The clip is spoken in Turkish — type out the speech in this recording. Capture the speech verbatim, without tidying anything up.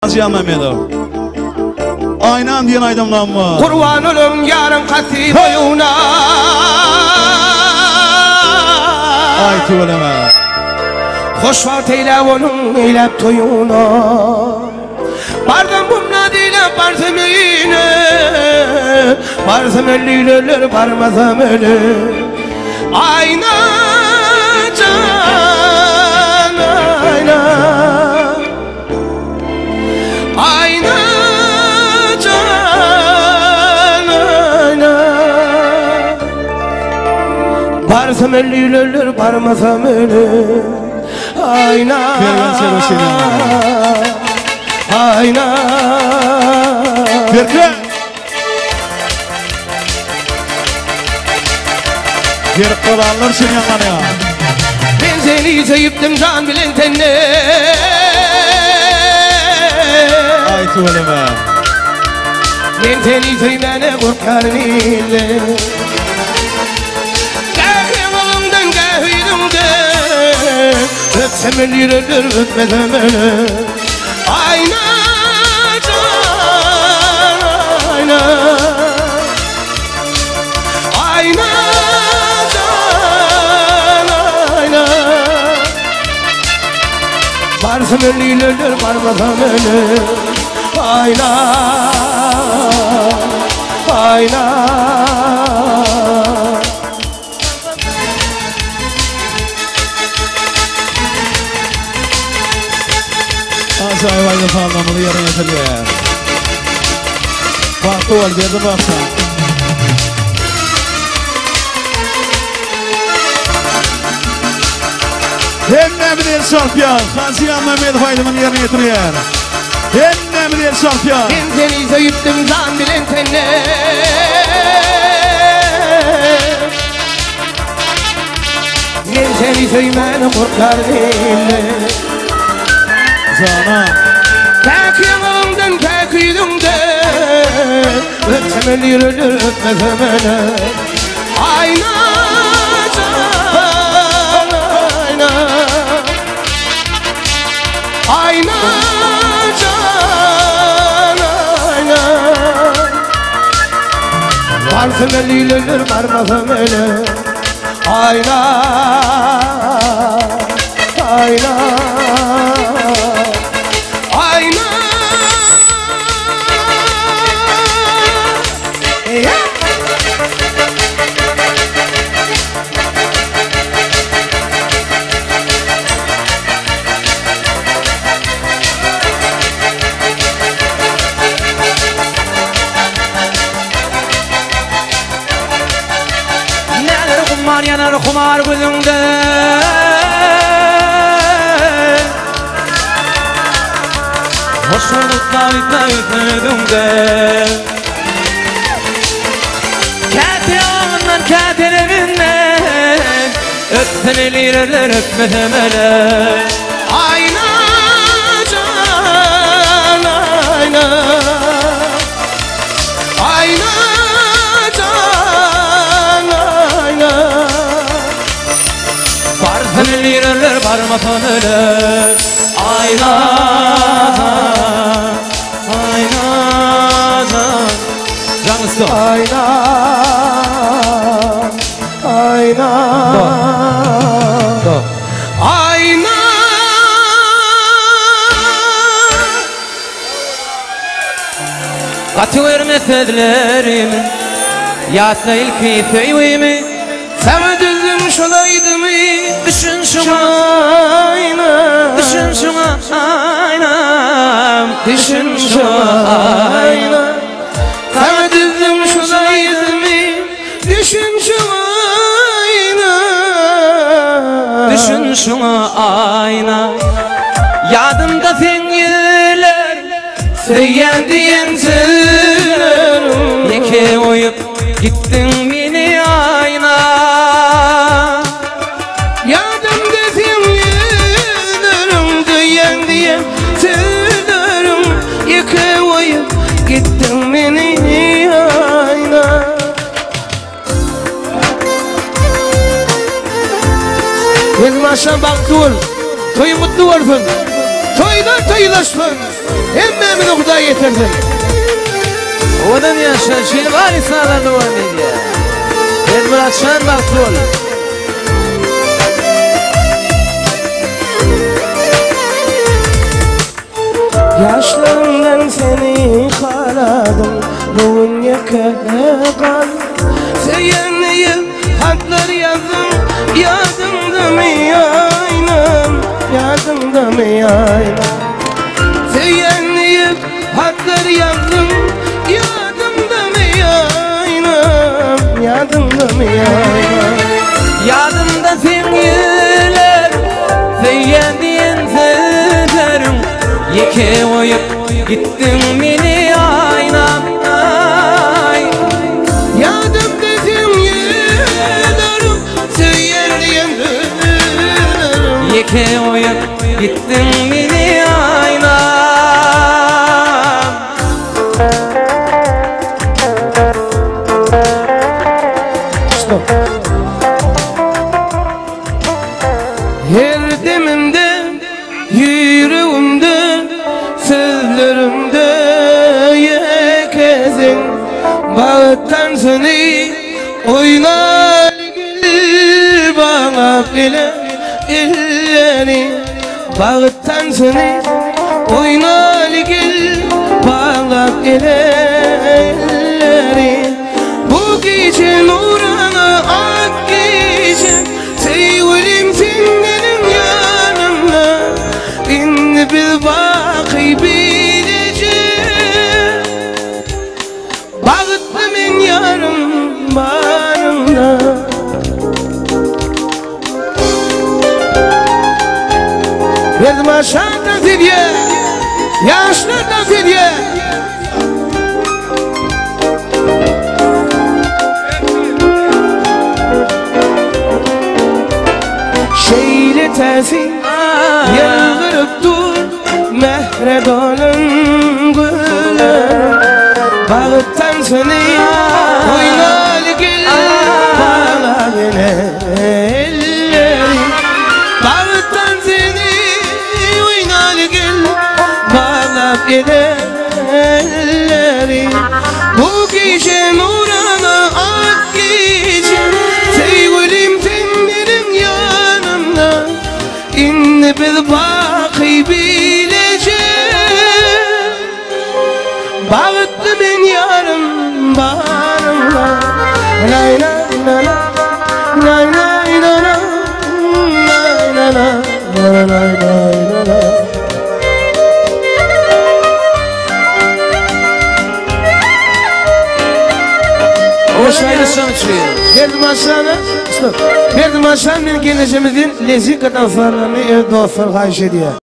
Ziya Mehmedov. Aynan diyen aydamdan mı? Kurban olum yarın katı boyuna. Ay tüveleme. Hoşvat eyle onun eylep toyuna. Bardan bumla dile barzım eyle. Barzım elliler barmazım eyle. Ayna can ayna. Ayna can ayna. Barzım elliler barmazım eyle. Ayna ayna Birke Bir kalanlar seni yanına. Ben seni sevdim can bilen tenne. Ay tüveleme. Ben seni sevmene korkarım ile. Kahvemanımdan kahveydimden öpsem elliler öpmesem öyle. Ayna can ayna. Ayna can ayna. Varsın elliler varmasam öyle. Ayna ayna. Asay vayda sağlamalı yarın yatırıyor. Bak tuval bir de baksan. Henne mi der şarpyan? Ziya Mehmedov aydamın yarın yatırıyor. Henne mi der şarpyan? Ben seni sevdim can bilen tenne. Ben seni sevmene korkarım ile. Sana Pek yanımdan pek yüzümden öpsem elliler öpmesem öyle. Ayna can ayna. Ayna can ayna. Varsın elliler varmasam öyle. Ayna ayna. Ayna yeah. Neler kumar yanar kumar gözümde. Hoşlukla bitme ütmedimde. Kâti ağından kâtilerinden öpsem elliler öpmesem ele. Ayna can ayna. Ayna can ayna. Barzın elliler barmasan ele. Ayna ayna canısı ayna ayna ayna katı vermesedilerim yatsa ilki feyvimi sevdizim şolaydı mı düşün şuna ayna düşün şuna ayna düşün şuna ayna sevdizim şolaydı mı düşün şuna ayna düşün şuna ayna yadımda fengiler Seyyen diyen sözler yeke oyup gittin beni ayna. Yadımda fengilerim Seyyen diyen sözlerim yeke oyup gittin beni ayna. Gözüm aşağı bak dur, toy mutlu olsun, toylar toylaşsın. Hemmemizi Huda getirsin. Odan yaşar şey var insanlarda var diye. Ben Murat Şen Maktol. Yaşlarımdan seni karadım, ruhun yakadan. Seyenleyim, hatlar yazdım, yadımda mı aynam, yadımda mı aynam. Seyenleyim, hatlar yazdım, yadımda mı aynam, yadımda mı aynam. Yadımda sevgiler, seyendiğin sözlerim. Yeke oyup gittin beni aynam ay. Yadımda sevgilerim, seyendiğin sözlerim. Yeke oyup gittin beni aynam. Stop. Her demimde, yüreğimde, sözlerimde yekezin. Bağıttan seni oynar gül bana bile elleri. Bağıttan seni oynar gül bana bile elleri. Bu gece nurana ak gece, sevgilim sen benim yanımda. İndi bir bakı bilece, bağıttı men yarım bağrımda. Verdim aşağıdan fidye, yaşlardan fidye. Şeyle tersi yıldırıp dur mehrebanın gülü. Bağıttan seni oynar gül bağla beni elleri. Bağıttan seni oynar gül bağla beni elleri. Bu gece nurana ak gece, sevgilim sen benim yanımda. İndi bir bakı bilece, bağıttı ben yarım bağrımla. Lay lay lay lay lay lay lay lay lay lay lay lay. Hoş ayrılsam çıkıyor. Verdim aşağına, stop. Verdim aşağına geleceğimizin lezik kadar farlarını evde olsun hayş ediyor.